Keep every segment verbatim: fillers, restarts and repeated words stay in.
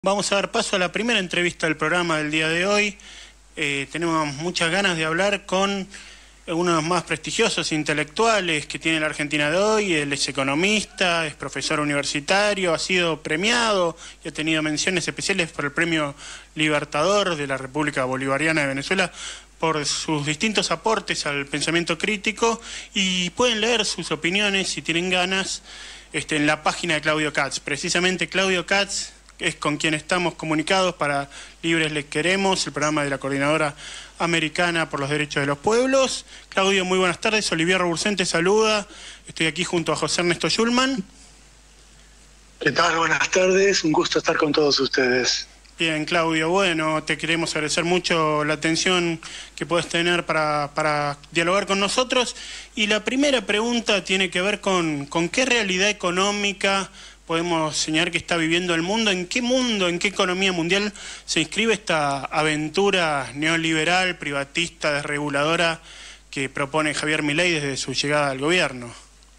Vamos a dar paso a la primera entrevista del programa del día de hoy. Eh, tenemos muchas ganas de hablar con uno de los más prestigiosos intelectuales que tiene la Argentina de hoy. Él es economista, es profesor universitario, ha sido premiado y ha tenido menciones especiales por el Premio Libertador de la República Bolivariana de Venezuela por sus distintos aportes al pensamiento crítico, y pueden leer sus opiniones, si tienen ganas, este, en la página de Claudio Katz. Precisamente Claudio Katz es con quien estamos comunicados para Libres Les Queremos, el programa de la Coordinadora Americana por los Derechos de los Pueblos. Claudio, muy buenas tardes. Olivier Roburcén te saluda. Estoy aquí junto a José Ernesto Schulman. ¿Qué tal? Buenas tardes. Un gusto estar con todos ustedes. Bien, Claudio. Bueno, te queremos agradecer mucho la atención que puedes tener para, para dialogar con nosotros. Y la primera pregunta tiene que ver con, con qué realidad económica podemos señalar que está viviendo el mundo. ¿En qué mundo, en qué economía mundial se inscribe esta aventura neoliberal, privatista, desreguladora que propone Javier Milei desde su llegada al gobierno?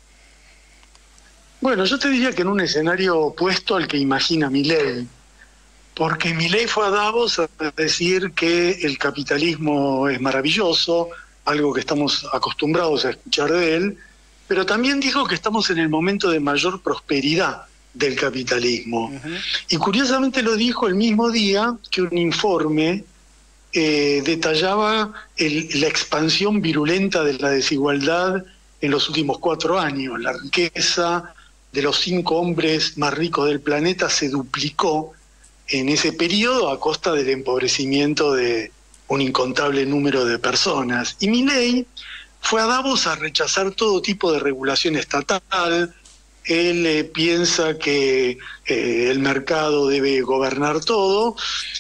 Bueno, yo te diría que en un escenario opuesto al que imagina Milei, porque Milei fue a Davos a decir que el capitalismo es maravilloso, algo que estamos acostumbrados a escuchar de él, pero también dijo que estamos en el momento de mayor prosperidad del capitalismo. Uh-huh. Y curiosamente lo dijo el mismo día que un informe eh, detallaba el, la expansión virulenta de la desigualdad en los últimos cuatro años. La riqueza de los cinco hombres más ricos del planeta se duplicó en ese periodo a costa del empobrecimiento de un incontable número de personas. Y Milei fue a Davos a rechazar todo tipo de regulación estatal. Él eh, piensa que eh, el mercado debe gobernar todo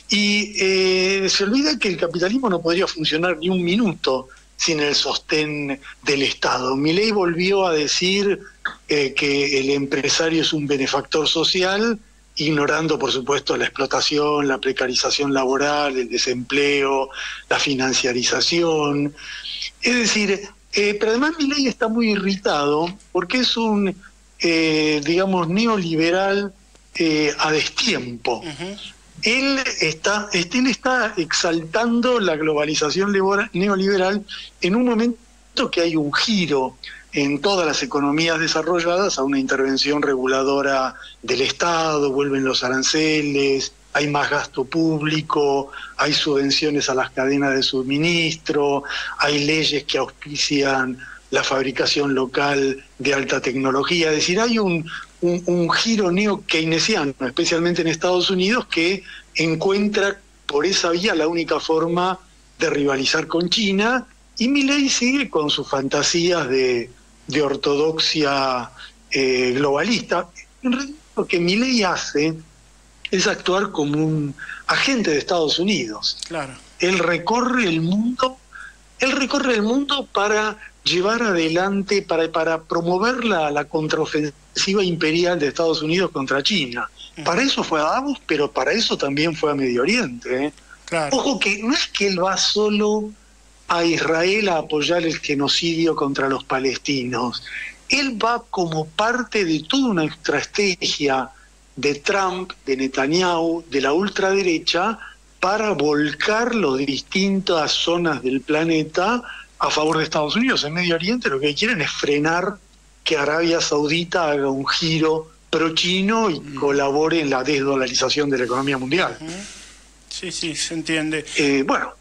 y eh, se olvida que el capitalismo no podría funcionar ni un minuto sin el sostén del Estado. Milei volvió a decir eh, que el empresario es un benefactor social, ignorando, por supuesto, la explotación, la precarización laboral, el desempleo, la financiarización. Es decir, eh, pero además Milei está muy irritado porque es un Eh, digamos, neoliberal eh, a destiempo. Uh-huh. Él está, él está exaltando la globalización neoliberal en un momento que hay un giro en todas las economías desarrolladas a una intervención reguladora del Estado, vuelven los aranceles, hay más gasto público, hay subvenciones a las cadenas de suministro, hay leyes que auspician la fabricación local de alta tecnología. Es decir, hay un, un, un giro neo-keynesiano, especialmente en Estados Unidos, que encuentra por esa vía la única forma de rivalizar con China, y Milei sigue con sus fantasías de, de ortodoxia eh, globalista. En realidad, lo que Milei hace es actuar como un agente de Estados Unidos. Claro. Él recorre el mundo, él recorre el mundo para llevar adelante, para, para promover la, la contraofensiva imperial de Estados Unidos contra China. Uh-huh. Para eso fue a Davos, pero para eso también fue a Medio Oriente. ¿eh? Claro. Ojo que no es que él va solo a Israel a apoyar el genocidio contra los palestinos. Él va como parte de toda una estrategia de Trump, de Netanyahu, de la ultraderecha, para volcar las distintas zonas del planeta a favor de Estados Unidos. En Medio Oriente lo que quieren es frenar que Arabia Saudita haga un giro pro-chino y mm. colabore en la desdolarización de la economía mundial. Uh-huh. Sí, sí, se entiende. Eh, bueno.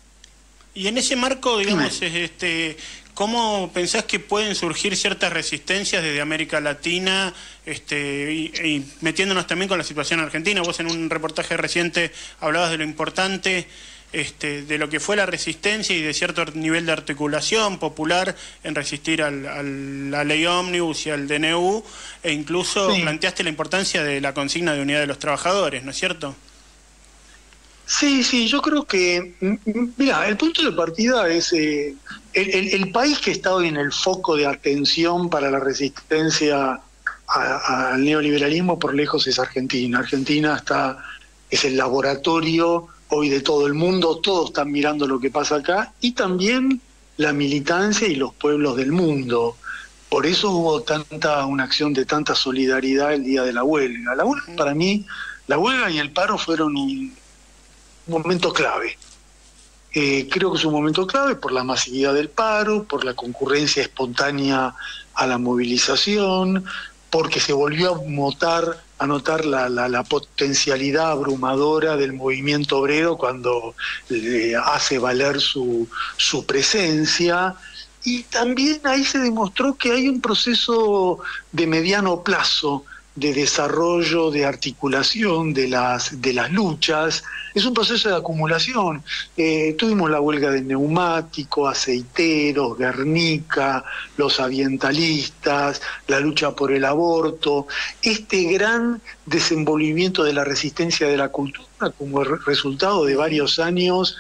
Y en ese marco, digamos, es, este, ¿cómo pensás que pueden surgir ciertas resistencias desde América Latina, este, y, y metiéndonos también con la situación argentina? Vos en un reportaje reciente hablabas de lo importante Este, de lo que fue la resistencia y de cierto nivel de articulación popular en resistir al, a la ley ómnibus y al D N U, e incluso sí. planteaste la importancia de la consigna de unidad de los trabajadores, ¿no es cierto? Sí, sí, yo creo que, mira, el punto de partida es eh, el, el, el país que está hoy en el foco de atención para la resistencia al neoliberalismo por lejos es Argentina. Argentina está es el laboratorio hoy de todo el mundo, todos están mirando lo que pasa acá, y también la militancia y los pueblos del mundo. Por eso hubo tanta una acción de tanta solidaridad el día de la huelga. La huelga, para mí, La huelga y el paro fueron un momento clave. Eh, creo que es un momento clave por la masividad del paro, por la concurrencia espontánea a la movilización, porque se volvió a notar, a notar la, la, la potencialidad abrumadora del movimiento obrero cuando eh, hace valer su, su presencia. Y también ahí se demostró que hay un proceso de mediano plazo de desarrollo, de articulación de las, de las luchas. Es un proceso de acumulación. Eh, tuvimos la huelga de neumáticos, aceiteros, Guernica, los ambientalistas, la lucha por el aborto, este gran desenvolvimiento de la resistencia de la cultura como resultado de varios años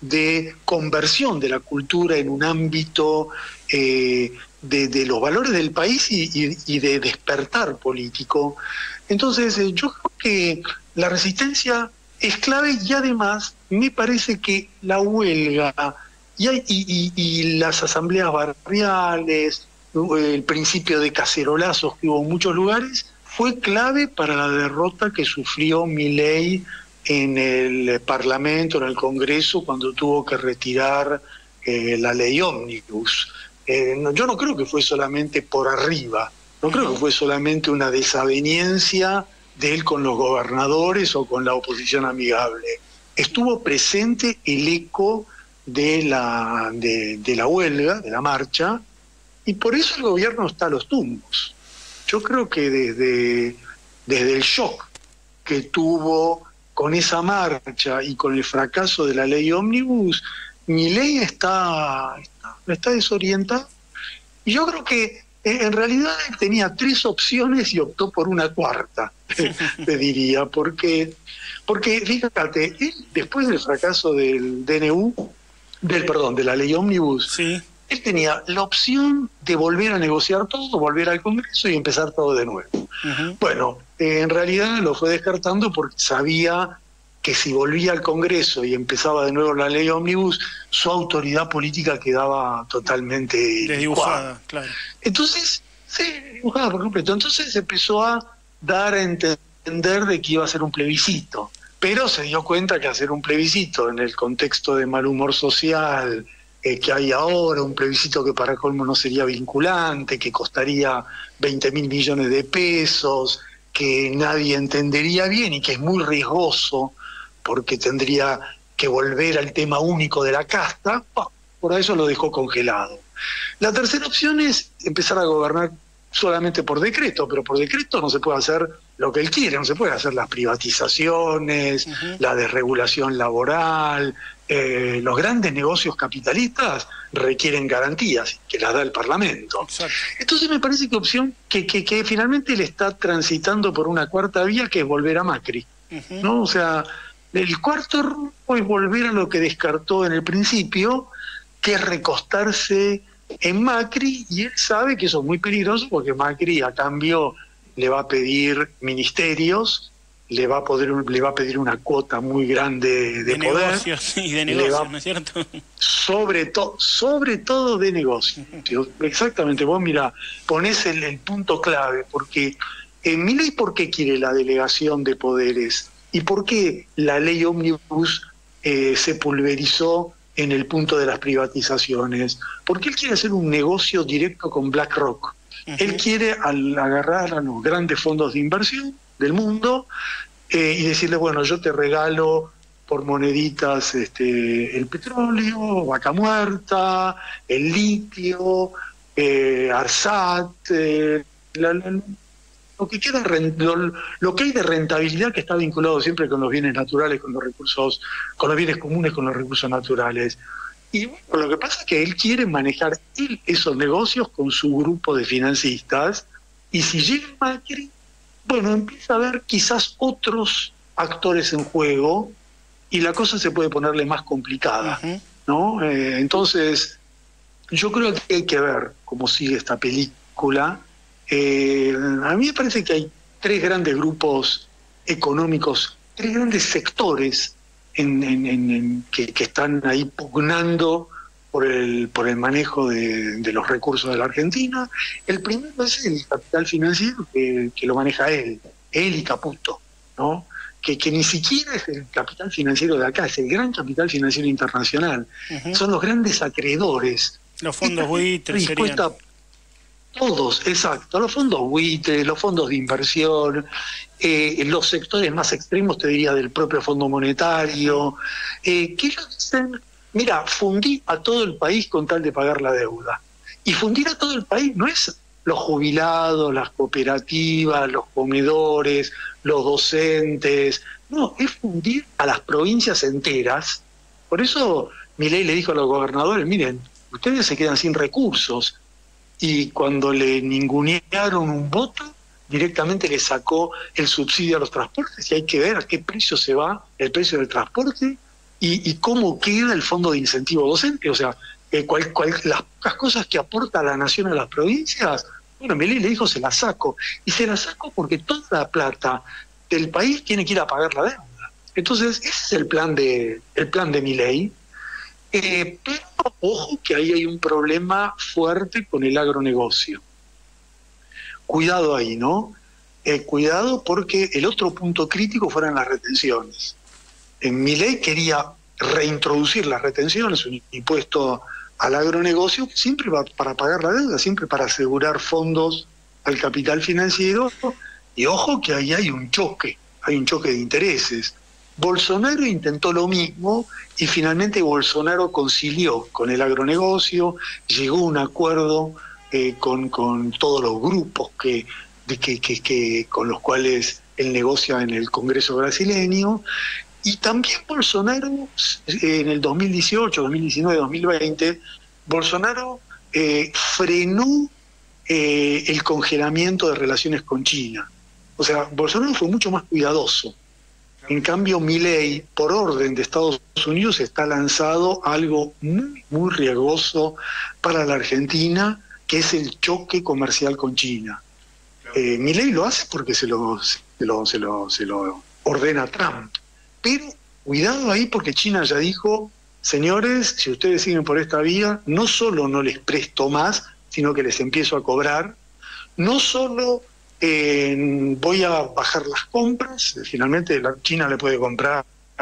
de conversión de la cultura en un ámbito eh, de, de los valores del país y, y, y de despertar político. Entonces, eh, yo creo que la resistencia es clave y además me parece que la huelga y, hay, y, y, y las asambleas barriales, el principio de cacerolazos que hubo en muchos lugares, fue clave para la derrota que sufrió Milei en el Parlamento, en el Congreso, cuando tuvo que retirar eh, la ley ómnibus. Eh, no, yo no creo que fue solamente por arriba, no creo que fue solamente una desaveniencia de él con los gobernadores o con la oposición amigable. Estuvo presente el eco de la, de, de la huelga, de la marcha, y por eso el gobierno está a los tumbos. Yo creo que desde, desde el shock que tuvo con esa marcha y con el fracaso de la ley ómnibus, Milei está, está, está desorientado. Y yo creo que en realidad él tenía tres opciones y optó por una cuarta, te diría, porque, porque fíjate, él, después del fracaso del D N U, del perdón, de la ley ómnibus, sí, él tenía la opción de volver a negociar todo, volver al Congreso y empezar todo de nuevo. Uh-huh. Bueno, eh, en realidad lo fue descartando porque sabía que si volvía al Congreso y empezaba de nuevo la ley ómnibus, su autoridad política quedaba totalmente desdibujada, claro. Entonces, sí, dibujada por completo. Entonces empezó a dar a entender de que iba a ser un plebiscito, pero se dio cuenta que hacer un plebiscito en el contexto de mal humor social eh, que hay ahora, un plebiscito que para colmo no sería vinculante, que costaría veinte mil millones de pesos, que nadie entendería bien y que es muy riesgoso porque tendría que volver al tema único de la casta, por eso lo dejó congelado. La tercera opción es empezar a gobernar solamente por decreto, pero por decreto no se puede hacer lo que él quiere, no se puede hacer las privatizaciones, uh-huh. la desregulación laboral, eh, los grandes negocios capitalistas requieren garantías que las da el Parlamento. Exacto. Entonces me parece que opción que, que, que finalmente él está transitando por una cuarta vía, que es volver a Macri, uh-huh. ¿no? O sea, el cuarto rumbo es volver a lo que descartó en el principio, que es recostarse en Macri, y él sabe que eso es muy peligroso porque Macri a cambio le va a pedir ministerios, le va a poder le va a pedir una cuota muy grande de, de poder, negocios y de negocios, va, ¿no es cierto? Sobre todo, sobre todo de negocios. Exactamente, vos mira, ponés el, el punto clave, porque en Milei, ¿por qué quiere la delegación de poderes? ¿Y por qué la ley ómnibus eh, se pulverizó en el punto de las privatizaciones? Porque él quiere hacer un negocio directo con BlackRock. Uh-huh. Él quiere al agarrar a los grandes fondos de inversión del mundo eh, y decirle, bueno, yo te regalo por moneditas este, el petróleo, vaca muerta, el litio, eh, Arsat, eh, la, la, lo que queda, lo, lo que hay de rentabilidad, que está vinculado siempre con los bienes naturales, con los recursos, con los bienes comunes, con los recursos naturales. Y bueno, lo que pasa es que él quiere manejar él esos negocios con su grupo de financistas, y si llega Macri, bueno, empieza a haber quizás otros actores en juego y la cosa se puede ponerle más complicada, uh-huh. ¿no? Eh, entonces, yo creo que hay que ver cómo sigue esta película. Eh, a mí me parece que hay tres grandes grupos económicos, tres grandes sectores en, en, en, en, que, que están ahí pugnando por el, por el manejo de, de los recursos de la Argentina. El primero es el capital financiero, que, que lo maneja él, él y Caputo, ¿no? que, que ni siquiera es el capital financiero de acá, es el gran capital financiero internacional. Uh-huh. Son los grandes acreedores. Los fondos buitres serían. Todos, exacto, los fondos buitres, los fondos de inversión, eh, los sectores más extremos, te diría, del propio Fondo Monetario, eh, que ellos dicen, mira, fundí a todo el país con tal de pagar la deuda. Y fundir a todo el país no es los jubilados, las cooperativas, los comedores, los docentes, no, es fundir a las provincias enteras. Por eso Milei le dijo a los gobernadores, miren, ustedes se quedan sin recursos. Y cuando le ningunearon un voto, directamente le sacó el subsidio a los transportes, y hay que ver a qué precio se va el precio del transporte y, y cómo queda el fondo de incentivo docente. O sea, eh, cual, cual, las pocas cosas que aporta la nación a las provincias, bueno, Milei le dijo, se las saco. Y se las saco porque toda la plata del país tiene que ir a pagar la deuda. Entonces, ese es el plan de, el plan de Milei. Eh, pero ojo que ahí hay un problema fuerte con el agronegocio. Cuidado ahí, ¿no? Eh, cuidado porque el otro punto crítico fueran las retenciones. En Milei quería reintroducir las retenciones, un impuesto al agronegocio, siempre va para pagar la deuda, siempre para asegurar fondos al capital financiero. Y ojo que ahí hay un choque, hay un choque de intereses. Bolsonaro intentó lo mismo y finalmente Bolsonaro concilió con el agronegocio, llegó a un acuerdo eh, con, con todos los grupos que, de que, que, que, con los cuales él negocia en el Congreso brasileño. Y también Bolsonaro, en el dos mil dieciocho, dos mil diecinueve, dos mil veinte, Bolsonaro eh, frenó eh, el congelamiento de relaciones con China. O sea, Bolsonaro fue mucho más cuidadoso. En cambio, Milei, por orden de Estados Unidos, está lanzado algo muy, muy riesgoso para la Argentina, que es el choque comercial con China. Eh, Milei lo hace porque se lo, se, lo, se, lo, se lo ordena Trump. Pero cuidado ahí porque China ya dijo, señores, si ustedes siguen por esta vía, no solo no les presto más, sino que les empiezo a cobrar, no solo... Eh, voy a bajar las compras, finalmente la China le puede comprar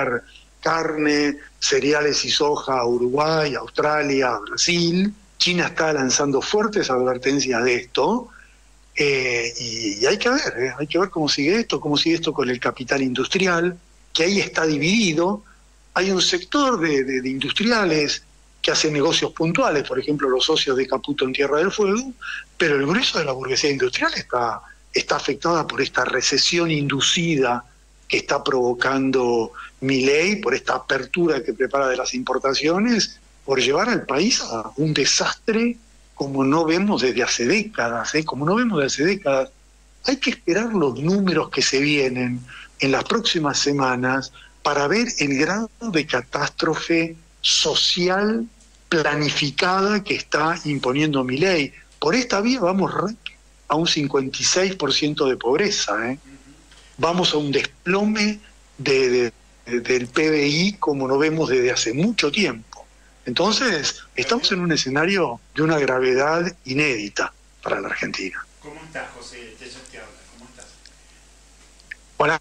carne, cereales y soja a Uruguay, a Australia, a Brasil. China está lanzando fuertes advertencias de esto, eh, y, y hay que ver, eh, hay que ver cómo sigue esto, cómo sigue esto con el capital industrial, que ahí está dividido. Hay un sector de, de, de industriales que hacen negocios puntuales, por ejemplo los socios de Caputo en Tierra del Fuego, pero el grueso de la burguesía industrial está... está afectada por esta recesión inducida que está provocando Milei, por esta apertura que prepara de las importaciones, por llevar al país a un desastre como no vemos desde hace décadas, ¿eh? como no vemos desde hace décadas. Hay que esperar los números que se vienen en las próximas semanas para ver el grado de catástrofe social planificada que está imponiendo Milei. Por esta vía vamos re a un cincuenta y seis por ciento de pobreza, ¿eh? Vamos a un desplome de, de, de, del P B I como no vemos desde hace mucho tiempo. Entonces, estamos en un escenario de una gravedad inédita para la Argentina. ¿Cómo estás, José? Te te habla. ¿Cómo estás? Hola.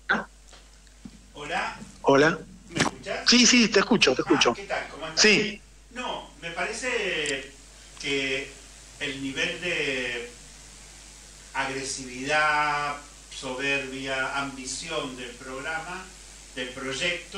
Hola. Hola. ¿Me escuchás? Sí, sí, te escucho, te escucho. Ah, ¿qué tal? ¿Cómo estás? Sí. No, me parece que el nivel de agresividad, soberbia, ambición del programa, del proyecto,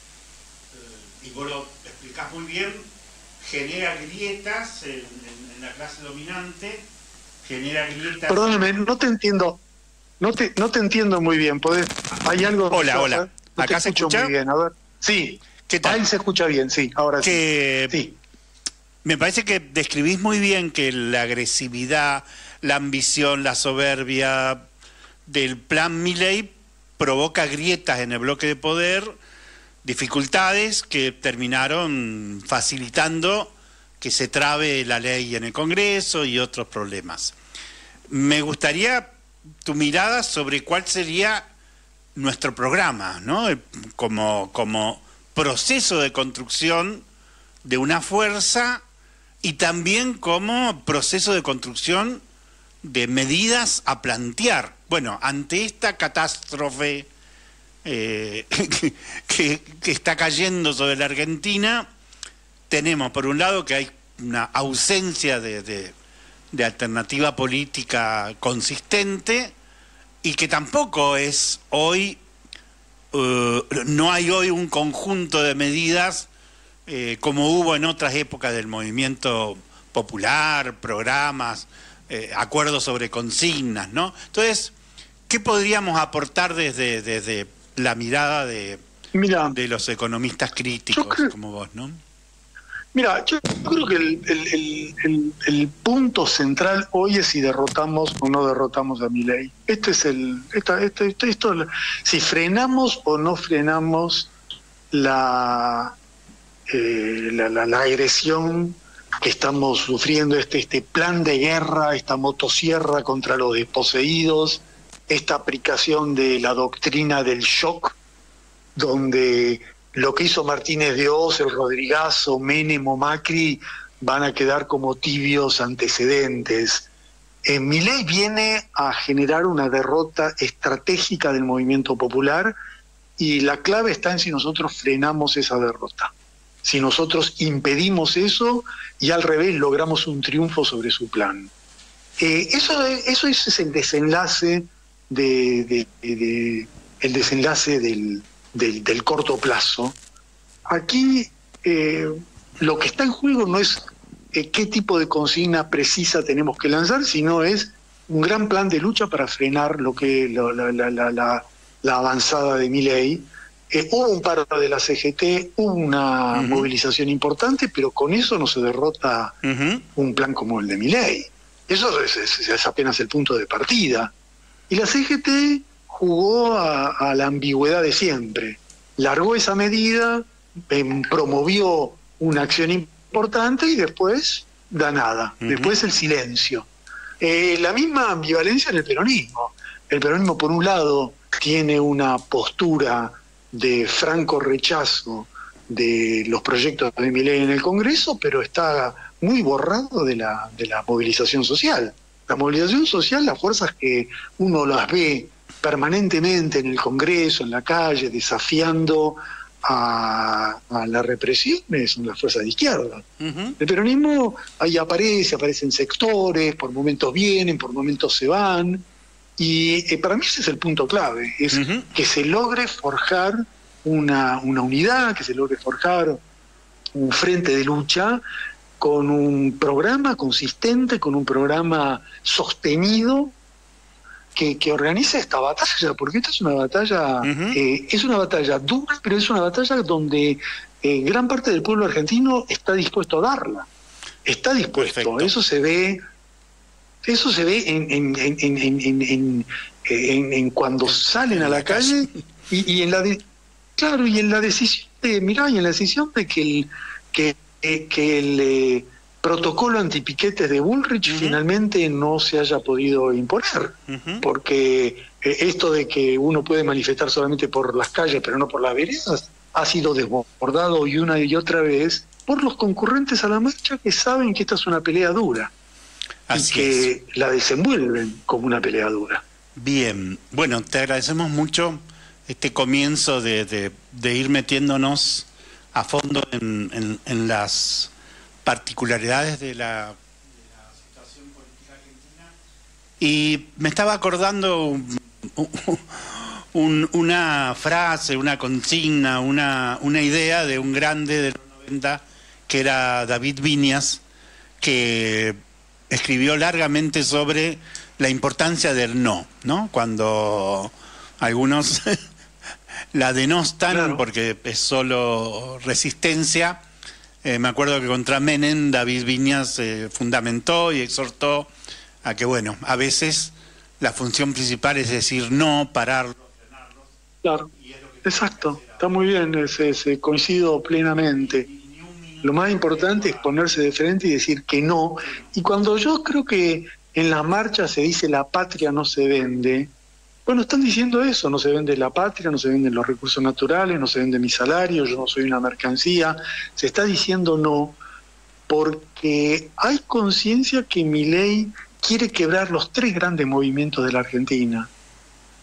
eh, y vos lo explicás muy bien, genera grietas en, en, en la clase dominante, genera grietas... Perdóname, no te entiendo, no te, no te entiendo muy bien, ¿podés? ¿Hay algo? Hola, hola. No ¿Acá se escucha? Muy bien, a ver. Sí. ¿Qué tal? Ahí se escucha bien, sí, ahora que... sí. Sí. Me parece que describís muy bien que la agresividad, la ambición, la soberbia del plan Milei provoca grietas en el bloque de poder, dificultades que terminaron facilitando que se trabe la ley en el Congreso y otros problemas. Me gustaría tu mirada sobre cuál sería nuestro programa, ¿no? Como, como proceso de construcción de una fuerza y también como proceso de construcción de medidas a plantear. Bueno, ante esta catástrofe eh, que, que está cayendo sobre la Argentina, tenemos por un lado que hay una ausencia de, de, de alternativa política consistente y que tampoco es hoy, uh, no hay hoy un conjunto de medidas eh, como hubo en otras épocas del movimiento popular, programas, eh, acuerdos sobre consignas, ¿no? Entonces, ¿qué podríamos aportar desde, desde la mirada de, Mira, de los economistas críticos creo, como vos, ¿no? Mira, yo creo que el, el, el, el, el punto central hoy es si derrotamos o no derrotamos a Milei. Este es el, esta, esto, esto, esto, si frenamos o no frenamos la, eh, la, la, la agresión que estamos sufriendo, este, este plan de guerra, esta motosierra contra los desposeídos, esta aplicación de la doctrina del shock, donde lo que hizo Martínez de Oz, el Rodrigazo, Menem o Macri van a quedar como tibios antecedentes. Eh, Milei viene a generar una derrota estratégica del movimiento popular y la clave está en si nosotros frenamos esa derrota, si nosotros impedimos eso y al revés logramos un triunfo sobre su plan. Eh, eso, eso ese es el desenlace de, de, de, de el desenlace del Del, del corto plazo. Aquí eh, lo que está en juego no es eh, qué tipo de consigna precisa tenemos que lanzar, sino es un gran plan de lucha para frenar lo que la, la, la, la, la avanzada de Milei. Eh, hubo un paro de la C G T, hubo una uh-huh. movilización importante, pero con eso no se derrota uh-huh. un plan como el de Milei. Eso es, es, es apenas el punto de partida. Y la C G T jugó a, a la ambigüedad de siempre. Largó esa medida, eh, promovió una acción importante y después da nada. Uh-huh. Después el silencio. Eh, la misma ambivalencia en el peronismo. El peronismo, por un lado, tiene una postura de franco rechazo de los proyectos de Milei en el Congreso, pero está muy borrado de la, de la movilización social. La movilización social, las fuerzas que uno las ve permanentemente en el Congreso, en la calle, desafiando a, a la represión, son las fuerzas de izquierda. Uh-huh. El peronismo ahí aparece, aparecen sectores, por momentos vienen, por momentos se van, y eh, para mí ese es el punto clave, es uh-huh. que se logre forjar una, una unidad, que se logre forjar un frente de lucha con un programa consistente, con un programa sostenido, Que, que organice esta batalla, porque esta es una batalla, uh-huh. eh, es una batalla dura, pero es una batalla donde eh, gran parte del pueblo argentino está dispuesto a darla, está dispuesto. Perfecto. Eso se ve, eso se ve en, en, en, en, en, en, en, en cuando salen a la calle y, y en la de, claro y en la decisión de mirá y en la decisión de que el que, que el eh, protocolo antipiquetes de Bullrich uh-huh. finalmente no se haya podido imponer, uh-huh. porque eh, esto de que uno puede manifestar solamente por las calles pero no por las veredas ha sido desbordado y una y otra vez por los concurrentes a la marcha que saben que esta es una pelea dura. Así y que es. La desenvuelven como una pelea dura. Bien, bueno, te agradecemos mucho este comienzo de, de, de ir metiéndonos a fondo en, en, en las particularidades de la, de la situación política argentina. Y me estaba acordando un, un, una frase, una consigna, una, una idea de un grande de los noventa que era David Viñas, que escribió largamente sobre la importancia del no, ¿no? Cuando algunos la denostan, claro, porque es solo resistencia. Eh, me acuerdo que contra Menem David Viñas eh, fundamentó y exhortó a que, bueno, a veces la función principal es decir no, pararlos, frenarlos. Claro, exacto, está muy bien, ese, ese, coincido plenamente. Lo más importante es ponerse de frente y decir que no. Y cuando yo creo que en las marchas se dice la patria no se vende, bueno, están diciendo eso, no se vende la patria, no se venden los recursos naturales, no se vende mi salario, yo no soy una mercancía. Se está diciendo no porque hay conciencia que Milei quiere quebrar los tres grandes movimientos de la Argentina.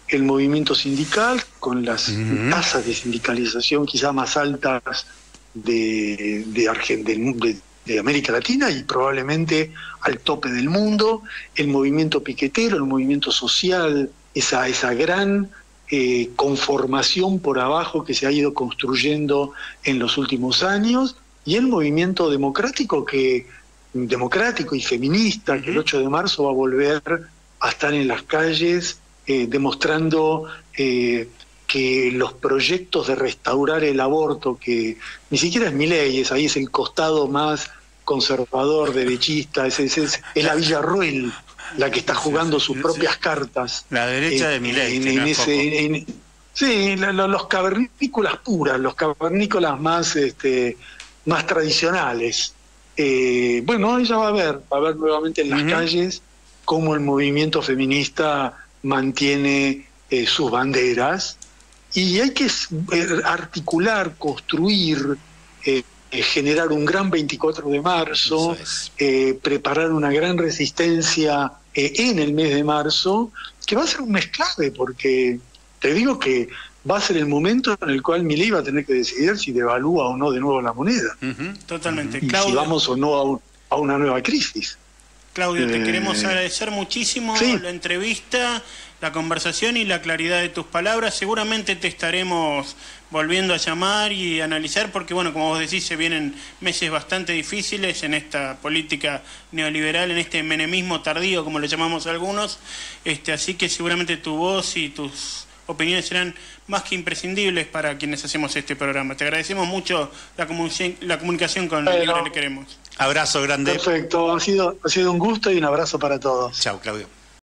el movimiento sindical, con las Uh-huh. tasas de sindicalización quizá más altas de, de, Argen- del- de, de América Latina y probablemente al tope del mundo, el movimiento piquetero, el movimiento social, esa, esa gran eh, conformación por abajo que se ha ido construyendo en los últimos años, y el movimiento democrático que democrático y feminista, que el ocho de marzo va a volver a estar en las calles eh, demostrando eh, que los proyectos de restaurar el aborto, que ni siquiera es Milei, es ahí es el costado más conservador, derechista, es, es, es, es la Villarruel la que está jugando sus propias cartas. La derecha eh, de Milei, en, que en no es ese, poco. en, sí, la, la, los cavernícolas puras, los cavernícolas más, este, más tradicionales. Eh, bueno, ella va a ver, va a ver nuevamente en las Uh-huh. calles cómo el movimiento feminista mantiene eh, sus banderas, y hay que eh, articular, construir, eh, eh, generar un gran veinticuatro de marzo, Eso es. eh, preparar una gran resistencia eh, en el mes de marzo, que va a ser un mes clave, porque te digo que va a ser el momento en el cual Milei va a tener que decidir si devalúa o no de nuevo la moneda, Uh-huh. Totalmente. y Claudio, si vamos o no a, un- a una nueva crisis. Claudio, te Eh, queremos agradecer muchísimo sí. la entrevista, la conversación y la claridad de tus palabras. Seguramente te estaremos volviendo a llamar y analizar, porque bueno, como vos decís, se vienen meses bastante difíciles en esta política neoliberal, en este menemismo tardío, como le llamamos algunos. Este, así que seguramente tu voz y tus opiniones serán más que imprescindibles para quienes hacemos este programa. Te agradecemos mucho la, comunicación, la comunicación con Bueno. Libre Le Queremos. Abrazo grande. Perfecto, ha sido, ha sido un gusto y un abrazo para todos. Chao, Claudio.